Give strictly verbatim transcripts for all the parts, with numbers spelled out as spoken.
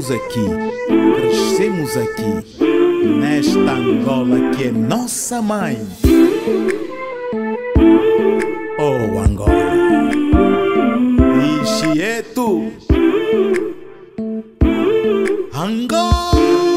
nascemos aqui, crescemos aqui, nesta Angola que é nossa mãe. Oh Angola, Ichieto, Angola,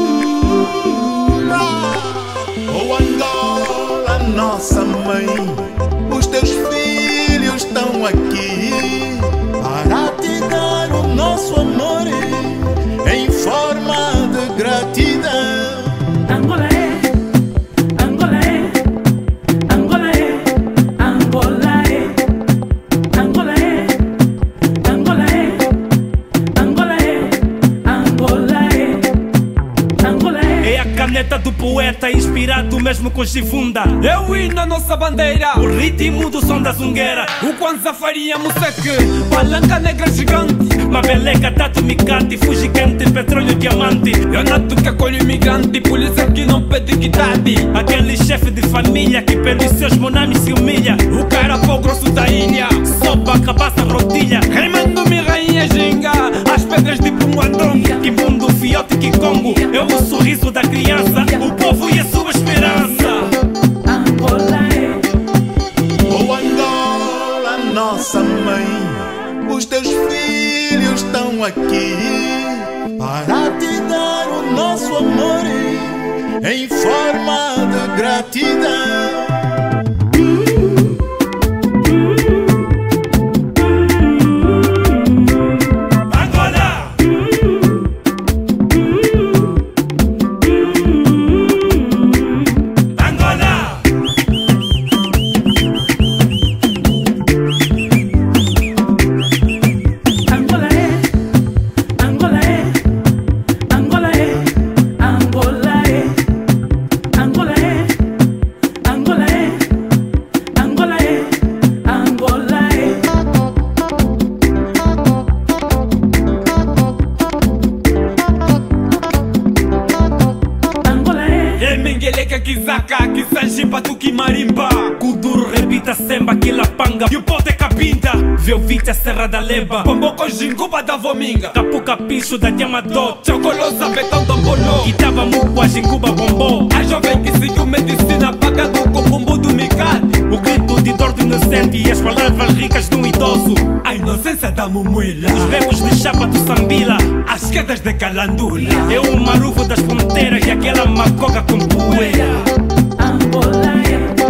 oh Angola, nossa mãe. Os teus filhos estão aqui para te dar o nosso amor em forma de gratidão. Angola é, Angola é, Angola é, Angola é, Angola é, Angola é, Angola é, Angola é, Angola é. É a caneta do poeta inspirado mesmo com chifunda. É o hino da nossa bandeira, O ritmo do som da zungueira. o Kwanza faria museque, palanca negra gigante. Mabeleca, tatu, micante, fugicante, petróleo, diamante. Eu nato que acolho imigrante, polícia que não pede equidade. Aquele chefe de família que pelos seus monames se humilha. O cara pau grosso da ilha, Sopa, cabaça, rodilha. remando-me rainha ginga, as pedras de Punguandonga. Kimbundo, fiote, Kikongo. É o sorriso da criança, o povo e a sua esperança. Angola é, Oh Angola, nossa mãe. Os teus filhos estão aqui para te dar o nosso amor em forma de gratidão. Angola! Angola! Angola é, Angola é, Angola é, Angola é, Angola é, Angola é, Angola é, Angola é. Angola é, É Mengueleca, Kizaka, Kisanjipa, Tuki, Marimba. Kuduro, repita, semba, quilapanga. E o pote é capinta, Velvita, Serra da Leba. Pomboco, Jinguba da Vominga. Capuca, Picho da Diamadó. Chocolosa, Betão, Tombolô. Guitava, Mupua, Jinguba, Bombô. A jovem que seguiu medicina, pagado com bumbo do micate. O grito de dor do inocente e as palavras ricas de um idoso. A inocência da mumuila, Os bebos de chapa do Sambila. as quedas de calandula. É o marufo das ponteiras e aquela macoca com poeira. Angola é.